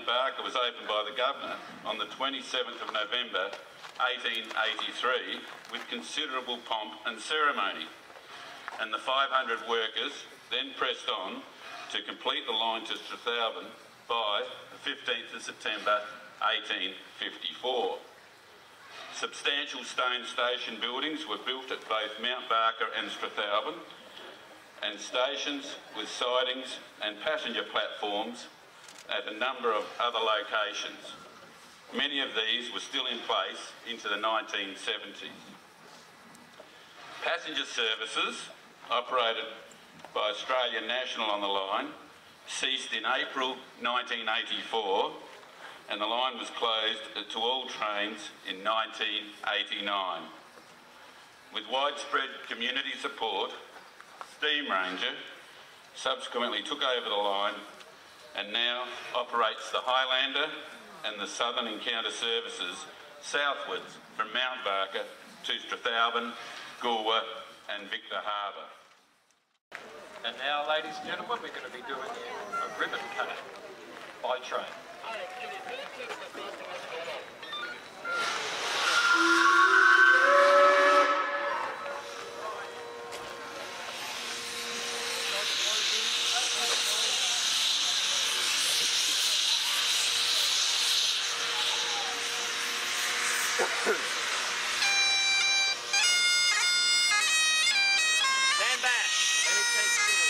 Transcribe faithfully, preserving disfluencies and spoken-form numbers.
Barker was opened by the Governor on the twenty-seventh of November eighteen eighty-three with considerable pomp and ceremony, and the five hundred workers then pressed on to complete the line to Strathalbyn by the fifteenth of September eighteen fifty-four. Substantial stone station buildings were built at both Mount Barker and Strathalbyn, and stations with sidings and passenger platforms at a number of other locations. Many of these were still in place into the nineteen seventies. Passenger services operated by Australian National on the line ceased in April nineteen eighty-four, and the line was closed to all trains in nineteen eighty-nine. With widespread community support, Steam Ranger subsequently took over the line and now operates the Highlander and the Southern Encounter services southwards from Mount Barker to Strathalbyn, Goolwa and Victor Harbour. And now, ladies and gentlemen, we're going to be doing a ribbon cutting by train. Stand back. Let me take two.